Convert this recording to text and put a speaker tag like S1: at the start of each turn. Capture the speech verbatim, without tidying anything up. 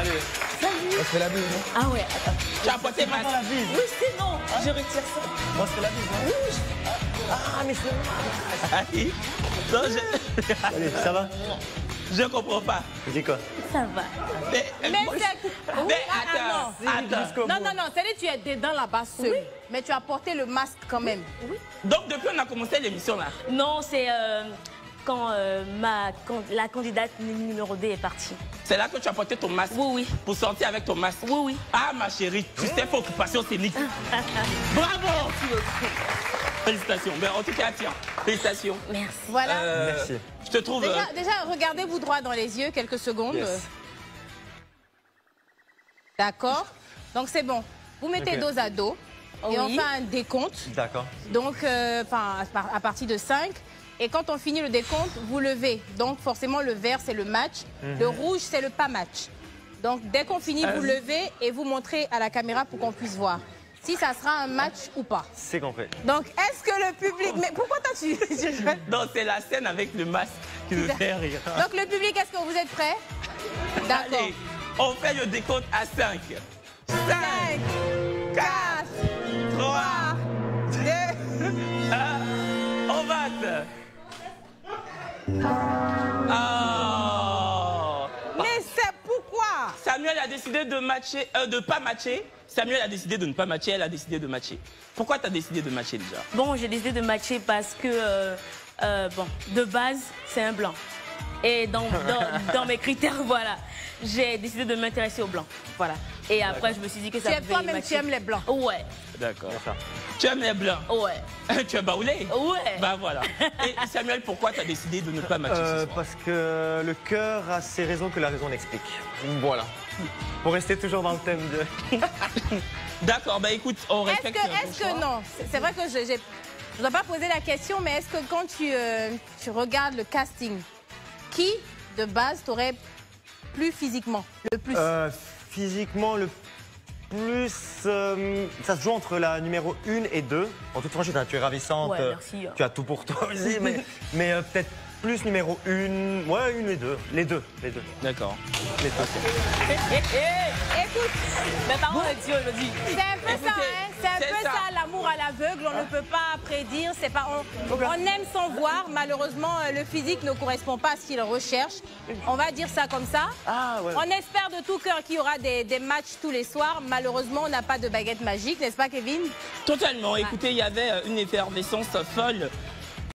S1: Allez.
S2: Salut.
S1: On se fait la bise, non?
S2: Ah ouais, attends.
S1: Tu as porté ma
S3: la bise.
S2: Oui, c'est non. Ah. Je retire ça.
S3: On se fait la bise, non?
S2: Oui, je...
S3: Ah, mais c'est...
S1: Allez. Non, je...
S3: Allez, ça va?
S1: Je comprends pas.
S3: Tu dis quoi?
S2: Ça va.
S1: Mais,
S4: Mais
S1: moi,
S4: c'est...
S1: je- mais
S4: Ah,
S1: attends,
S4: ah,
S1: attends.
S4: non, non, non, c'est-à-dire que tu es dedans là-bas seul.
S2: Oui.
S4: Mais tu as porté le masque quand même.
S2: Oui.
S1: Donc, depuis on a commencé l'émission là.
S2: Non, c'est euh, quand euh, ma, quand la candidate numéro deux est partie.
S1: C'est là que tu as porté ton masque.
S2: Oui, oui.
S1: Pour sortir avec ton masque.
S2: Oui, oui.
S1: Ah, ma chérie, tu sais, faut occupation scénique. Bravo. Félicitations. Mais en tout cas, tiens, félicitations.
S2: Merci.
S4: Voilà.
S1: Euh,
S3: Merci.
S1: Je te trouve...
S4: Déjà,
S1: euh,
S4: déjà regardez-vous droit dans les yeux quelques secondes.
S3: Yes.
S4: D'accord. Donc c'est bon. Vous mettez
S3: Ok.
S4: dos à dos.
S2: Oh
S4: et on
S2: oui.
S4: fait un décompte.
S3: D'accord.
S4: Donc, euh, enfin, à par- à partir de cinq. Et quand on finit le décompte, vous levez. Donc, forcément, le vert, c'est le match. Le rouge, c'est le pas match. Donc, dès qu'on finit, vous levez et vous montrez à la caméra pour qu'on puisse voir si ça sera un match ou pas.
S3: C'est compris.
S4: Donc, est-ce que le public... Mais pourquoi toi, tu... tu rigoles?
S1: Non, c'est la scène avec le masque qui me fait rire.
S4: Donc, le public, est-ce que vous êtes prêts? D'accord.
S1: Allez, on fait le décompte à cinq. cinq,
S4: cinq, quatre,
S1: trois,
S4: deux...
S1: un, on vote. Oh.
S4: Mais c'est pourquoi?
S1: Samuel a décidé de matcher, euh, de pas matcher. Samuel a décidé de ne pas matcher, elle a décidé de matcher. Pourquoi tu as décidé de matcher déjà?
S2: Bon, j'ai décidé de matcher parce que, euh, euh, bon, de base, c'est un blanc. Et dans, dans, dans mes critères, voilà, j'ai décidé de m'intéresser aux blancs. Voilà. Et après, je me suis dit que ça
S4: Tu es
S2: pouvait
S4: toi-même,
S2: matcher.
S4: tu aimes les blancs.
S2: Ouais,
S1: D'accord. Tu aimes les blancs?
S2: ouais,
S1: Tu es baoulé?
S2: ouais.
S1: Bah voilà. Et Samuel, pourquoi tu as décidé de ne pas matcher
S3: Euh,
S1: ce soir?
S3: parce que le cœur a ses raisons que la raison n'explique. Voilà. Pour rester toujours dans le thème de...
S1: D'accord, bah écoute, on
S4: Est-ce
S1: respecte
S4: que,
S1: ton
S4: est-ce
S1: choix.
S4: que non? C'est c'est vrai que je ne dois pas poser la question, mais est-ce que quand tu, euh, tu regardes le casting, qui de base t'aurait plu physiquement, le plus?
S3: Euh, physiquement, le plus... euh, ça se joue entre la numéro un et deux. En toute franchise, hein, tu es ravissante.
S2: Ouais,
S3: euh,
S2: merci.
S3: Tu as tout pour toi aussi, mais, mais euh, peut-être plus numéro un. Ouais, une et deux. Les deux. Les deux.
S1: D'accord.
S3: Les deux.
S4: Écoute,
S2: Mes parents le disent aujourd'hui.
S4: c'est un peu ça,
S1: Écoutez,
S4: hein? C'est un
S1: c'est
S4: peu
S1: ça.
S4: ça, l'amour à l'aveugle. On ne peut pas prédire. C'est pas, on, on aime sans voir. Malheureusement, euh, le physique ne correspond pas à ce qu'il recherche. On va dire ça comme ça.
S3: Ah, ouais.
S4: On espère de tout cœur qu'il y aura des, des matchs tous les soirs. Malheureusement, on n'a pas de baguette magique, n'est-ce pas, Kevin?
S1: Totalement. Écoutez, il y avait euh, une effervescence folle